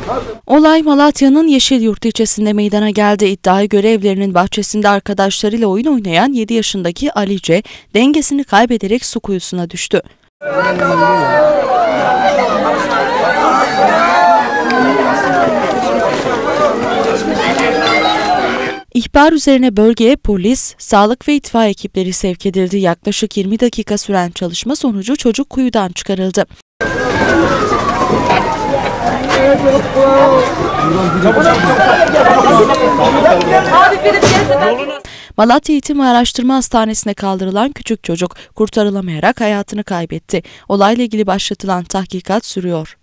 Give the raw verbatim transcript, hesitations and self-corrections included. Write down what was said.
Olay Malatya'nın Yeşilyurt ilçesinde meydana geldi. İddiaya göre evlerinin bahçesinde arkadaşlarıyla oyun oynayan yedi yaşındaki Alice dengesini kaybederek su kuyusuna düştü. İhbar üzerine bölgeye polis, sağlık ve itfaiye ekipleri sevk edildi. Yaklaşık yirmi dakika süren çalışma sonucu çocuk kuyudan çıkarıldı. Malatya Eğitim ve Araştırma Hastanesi'ne kaldırılan küçük çocuk kurtarılamayarak hayatını kaybetti. Olayla ilgili başlatılan tahkikat sürüyor.